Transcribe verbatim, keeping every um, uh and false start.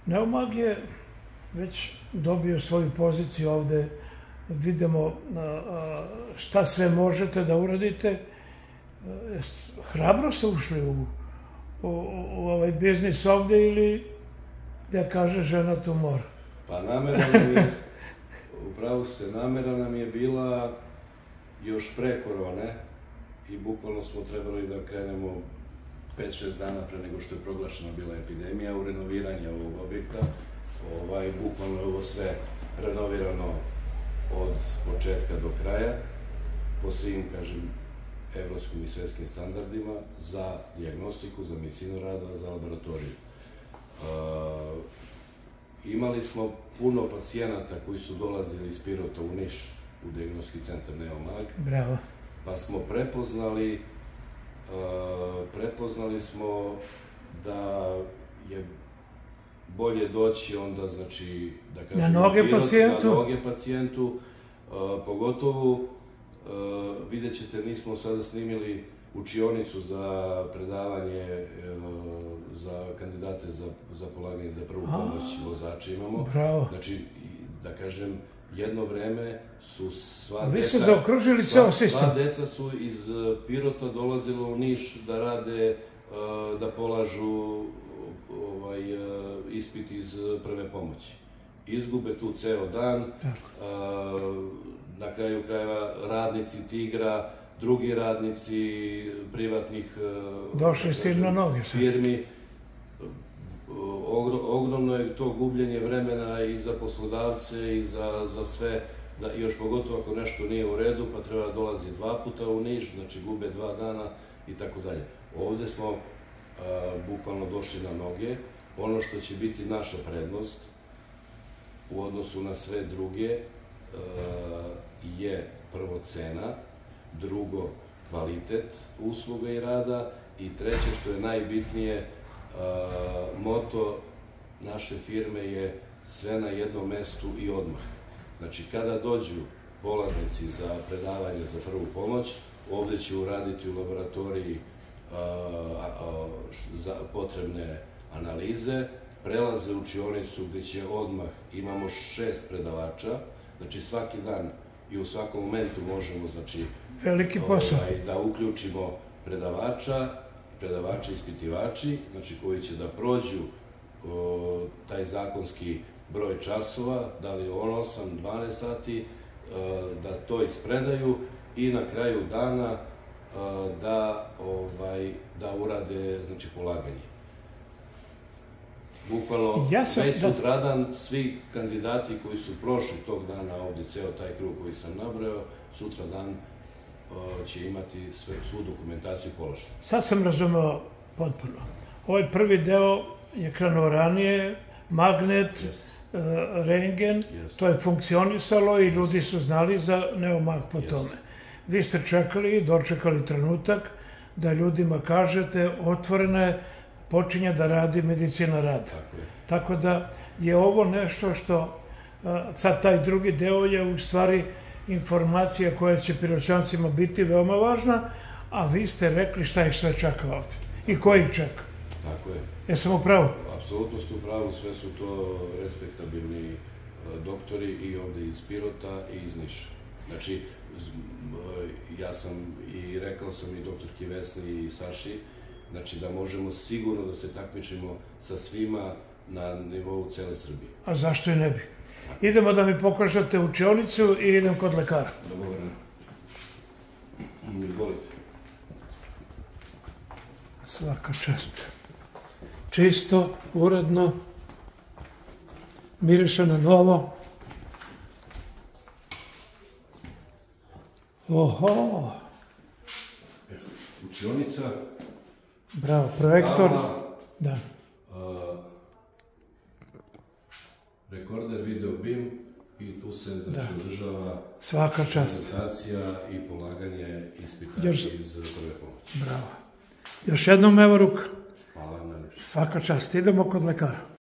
Neomag je već dobio svoju poziciju ovde. Vidimo šta sve možete da uradite. Hrabro ste ušli u, u, u ovaj biznis ovde ili da kaže žena tu mora? Pa namera nam je, upravo ste, namera nam je bila još pre korone i bukvalno smo trebali da krenemo pet šest dana pre nego što je proglašena bila epidemija u renoviranje ovog objekta. Ovaj, bukvalno je ovo sve renovirano od početka do kraja, po svim, kažem, evropskim i svetskim standardima za dijagnostiku, za medicinu rada, za laboratoriju. Uh, imali smo puno pacijenata koji su dolazili iz Pirota u Niš, u dijagnostički centar Neomag. Bravo. Pa smo prepoznali, uh, prepoznali smo da je bolje doći onda, znači, da kažem, na noge pacijentu, na noge pacijentu, uh, pogotovo, uh, vidjet ćete, nismo sada snimili učionicu za predavanje uh, za kandidate za, za polaganje za prvu pomoć vozača imamo. Bravo. Znači, da kažem, jedno vreme su sva Vi deca... ste zaokružili ceo sistem. Sva deca su iz Pirota dolazila u Niš da rade, uh, da polažu ovaj, ispit iz prve pomoći. Izgube tu ceo dan, na kraju krajeva radnici Tigra, drugi radnici privatnih došli ste na noge firmi. Ogromno je to gubljenje vremena i za poslodavce i za, za sve, da, još pogotovo ako nešto nije u redu, pa treba dolazi dva puta u Niš, znači gube dva dana i tako dalje. Ovde smo bukvalno došli na noge. Ono što će biti naša prednost u odnosu na sve druge je prvo cena, drugo kvalitet usluga i rada i treće, što je najbitnije, moto naše firme je sve na jednom mestu i odmah. Znači, kada dođu polaznici za predavanje za prvu pomoć, ovde će uraditi u laboratoriji za potrebne analize, prelaze u učionicu gde će odmah, imamo šest predavača, znači svaki dan i u svakom momentu možemo, znači, veliki posao, da uključimo predavača, predavači, ispitivači, znači koji će da prođu taj zakonski broj časova, da li on osam dvanaest sati, da to ispredaju i na kraju dana da, ovaj, da urade, znači, polaganje. Bukvalno, već sutradan svi kandidati koji su prošli tog dana ovde, ceo taj krug koji sam nabrao, sutradan će imati svu dokumentaciju položenu. Sad sam razumeo potpuno. Ovaj prvi deo je krenuo ranije, magnet, rentgen, to je funkcionisalo i ljudi su znali za Neomag po tome. Vi ste čekali, dočekali trenutak da ljudima kažete otvorena je, počinje da radi medicina rada. Tako da je ovo nešto što, sad taj drugi deo je u stvari informacija koja će Piroćancima biti veoma važna, a vi ste rekli šta ih sve čeka ovde i ko ih čeka. Tako je. Jesam u pravu? Apsolutno ste u pravu, sve su to respektabilni doktori i ovde iz Pirota i iz Niša. Znači, ja sam i rekao sam i doktorki Vesni i Saši, znači da možemo sigurno da se takmičimo sa svima na nivou cele Srbije. A zašto i ne bi? Idemo da mi pokažete učionicu i idem kod lekara. Dogovoreno. Izvolite. Svaka čast. Čisto, uredno, miriše na novo. Oho! Učionica. Bravo, projektor. Da. Rekorder, video bim i tu se, znači, održava svaka čast. Prezentacija i polaganje ispita iz prve pomoći. Bravo. Još jednom evo ruka. Hvala vam najlepše. Svaka čast. Idemo kod lekara.